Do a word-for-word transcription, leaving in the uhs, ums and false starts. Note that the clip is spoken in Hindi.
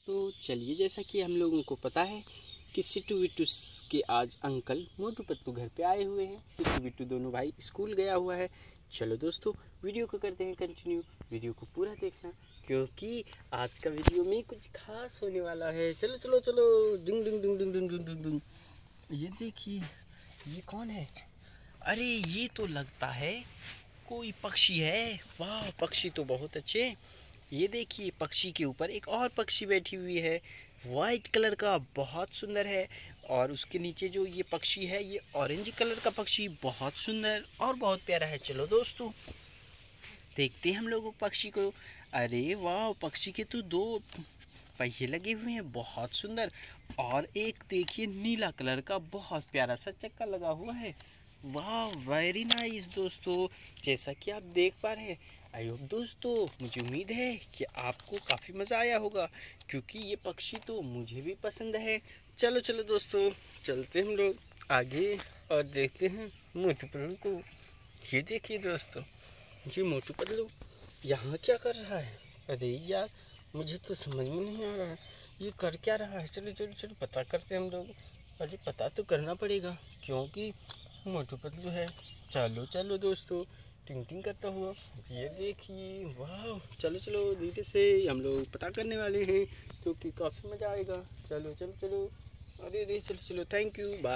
तो चलिए, जैसा कि हम लोगों को पता है कि सिट्टू बिट्टू के आज अंकल मोटू पतलू घर पे आए हुए हैं। सिट्टू बिट्टू दोनों भाई स्कूल गया हुआ है। चलो दोस्तों, वीडियो को करते हैं कंटिन्यू। वीडियो को पूरा देखना क्योंकि आज का वीडियो में कुछ खास होने वाला है। चलो चलो चलो, डिंग डिंग डिंग डिंग डिंग डिंग डिंग डिंग। ये देखिए, ये कौन है? अरे ये तो लगता है कोई पक्षी है। वाह, पक्षी तो बहुत अच्छे। ये देखिए, पक्षी के ऊपर एक और पक्षी बैठी हुई है, वाइट कलर का, बहुत सुंदर है। और उसके नीचे जो ये पक्षी है, ये ऑरेंज कलर का पक्षी, बहुत सुंदर और बहुत प्यारा है। चलो दोस्तों, देखते हैं हम लोग पक्षी को। अरे वाह, पक्षी के तो दो पहिए लगे हुए हैं, बहुत सुंदर। और एक देखिए, नीला कलर का बहुत प्यारा सा चक्का लगा हुआ है। वाह, वेरी नाइस दोस्तों। जैसा कि आप देख पा रहे हैं, आई होप दोस्तों, मुझे उम्मीद है कि आपको काफ़ी मज़ा आया होगा क्योंकि ये पक्षी तो मुझे भी पसंद है। चलो चलो दोस्तों, चलते हम लोग आगे और देखते हैं मोटू पतलू को। ये देखिए दोस्तों, ये मोटू पतलू यहाँ क्या कर रहा है? अरे यार, मुझे तो समझ में नहीं आ रहा है ये कर क्या रहा है। चलो चलो चलो, पता करते हैं हम लोग। अरे पता तो करना पड़ेगा क्योंकि मोटू पतलू है। चलो चलो दोस्तों, टिंग टिंग करता हुआ, ये देखिए। वाह, चलो चलो, धीरे से हम लोग पता करने वाले हैं क्योंकि काफ़ी मज़ा आएगा। चलो चलो चलो, अरे रे, चलो चलो, थैंक यू, बाय।